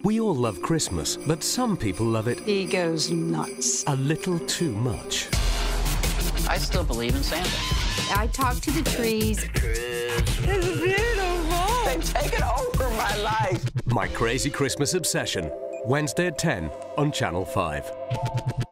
We all love Christmas, but some people love it He goes nuts. a little too much. I still believe in Santa. I talk to the trees. It's beautiful. They've taken over my life. My Crazy Christmas Obsession. Wednesday at 10 on Channel 5.